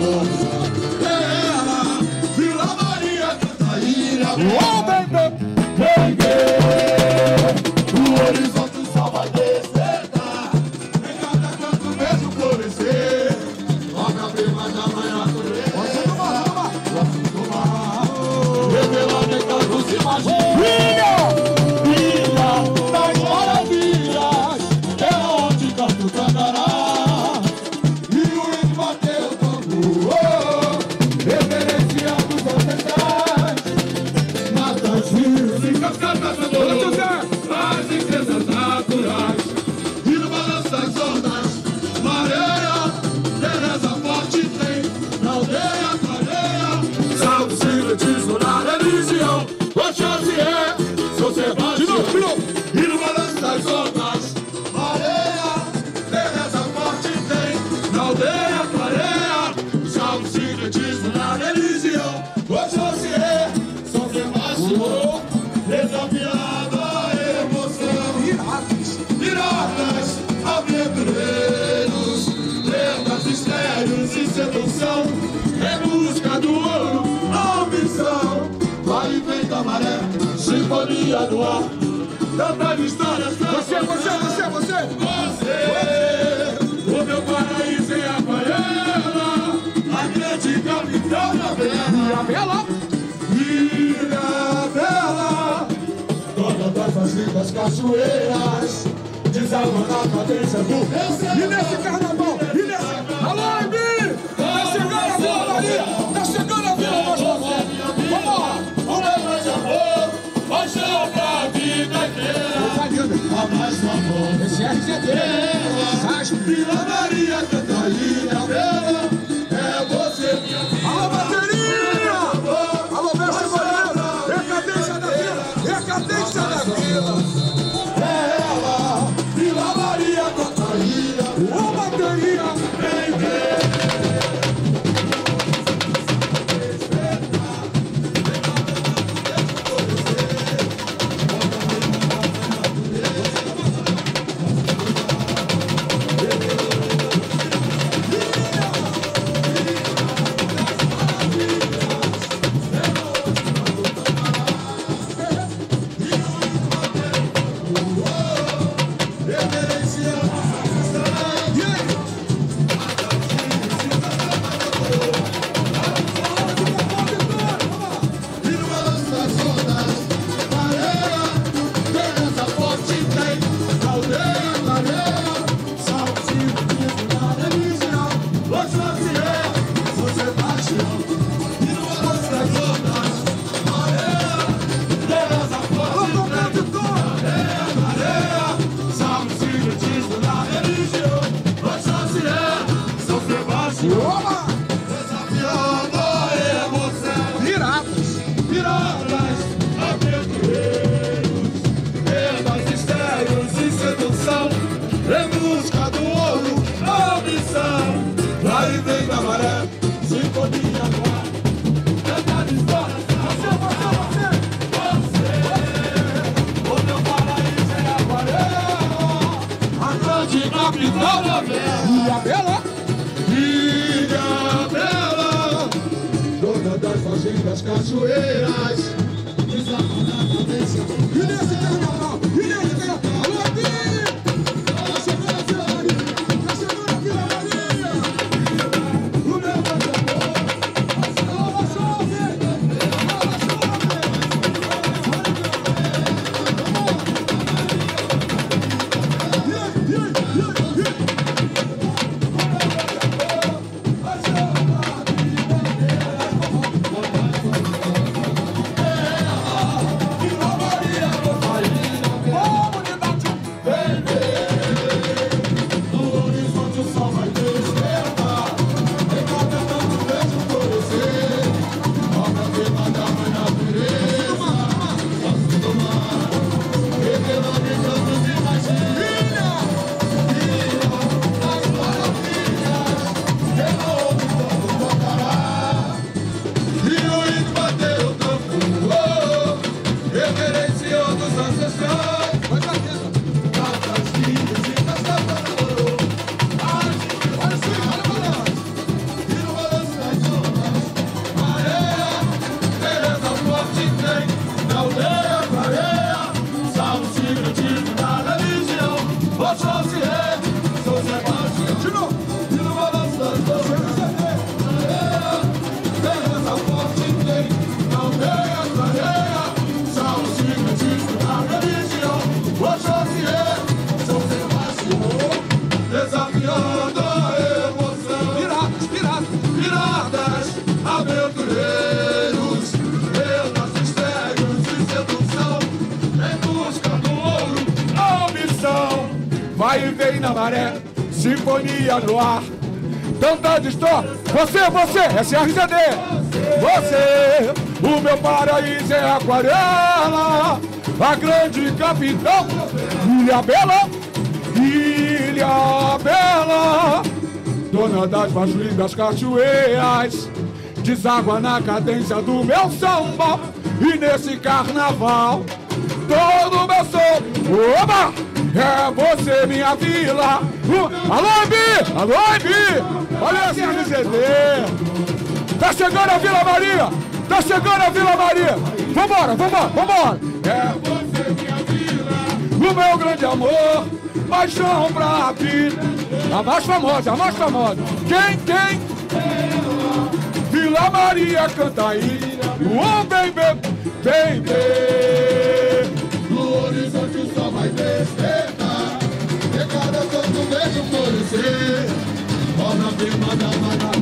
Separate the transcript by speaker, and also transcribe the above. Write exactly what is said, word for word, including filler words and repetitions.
Speaker 1: Ela, Vila Maria, Cantaíra.
Speaker 2: Oh, baby!
Speaker 1: O horizonte só vai despertar em cada canto vejo florescer. Obra-prima da manhã natureza. Posso tomar, revelar nectar dos imaginos. Ilha das maravilhas, é onde canto o cantará. E o índio bateu o tambor, reverenciando os ancestrais. Matas, rios e cascatas andou, as riquezas naturais. E no balanço das ondas, mareia, beleza forte tem. Na aldeia, clareia, salve sincretismo na religião. Oxóssi é São Sebastião. E no balanço das ondas, mareia, beleza forte tem. Na aldeia, clareia, salve sincretismo na religião. Oxóssi é São Sebastião. Desafiada a emoção, piratas, aventureiros, lendas, mistérios e sedução, em busca do ouro, ambição. Vai e vem da maré, sinfonia do ar, tantas histórias pra
Speaker 2: Você, você, você, você!
Speaker 1: você. O meu paraíso em Aquarela, a grande capitão da Bela.
Speaker 2: Bela!
Speaker 1: Ilha Bela, dona das mais lindas cachoeiras, deságua na cadência do
Speaker 2: E
Speaker 1: meu
Speaker 2: nesse carnaval, e nesse... Alô, Embi! Tá chegando a Vila Maria! Tá chegando a Vila Maria! Vamos lá!
Speaker 1: O meu grande amor, paixão pra vida inteira. A mais um amor,
Speaker 2: Esse R G D!
Speaker 1: Vila Maria, Cantaíra, Bela, é você minha vida.
Speaker 2: Alô, bateria! Alô, mestre Moreira! É a cadência da Vila! É a cadência da Vila!
Speaker 1: É ela, Vila Maria, Cantaíra.
Speaker 2: Ô, bateria!
Speaker 1: Vem ver. Desafiando a emoção,
Speaker 2: Piratas!
Speaker 1: piratas, aventureiros, lendas, mistérios e sedução, em busca do ouro, ambição. Vai e vem da maré, sinfonia no ar, cantar histórias pra você, você, você. O meu paraíso é Aquarela, a grande capital da Bela.
Speaker 2: E a Bela!
Speaker 1: Ilha Bela, dona das fazendas cachoeiras, desagua na cadência.
Speaker 2: E nesse carnaval! E nesse carnaval! Alô, Embi! Tá chegando a Vila Maria! Tá chegando a Vila Maria!
Speaker 1: O meu grande amor,
Speaker 2: Alô, Machove! Alô,
Speaker 1: Vila Maria, Oxóssi, São Sebastião. De novo. E no balanço das torres, areia, beleza forte tem, não tem a clareia, são os gigantes da religião. Oxóssi, São Sebastião, desafiando a emoção. Piratas, piratas, piratas, aventureiros, pelas mistérios de sedução, em busca do ouro, a missão. Vai e vem na maré, sinfonia no ar, tanta distorção. Você, você, S R Z D. Você, o meu paraíso é Aquarela, a grande capital, Ilha Bela, Ilha Bela, dona das mais lindas cachoeiras, deságua na cadência do meu samba. E nesse carnaval, todo o meu som, oba, é você minha vila. Uh, alô, Ibi, alô, Ibi, olha esse R Z D. Tá chegando a Vila Maria, tá chegando a Vila Maria. Vambora, vambora, vambora. É você minha vila, o meu grande amor, paixão pra vida. A mais famosa, a mais famosa. Quem, quem? Vila Maria canta aí. Oh, bem, bem, bem, bem.
Speaker 2: No horizonte o sol vai despertar, e cada canto vejo florescer. Ó na firma da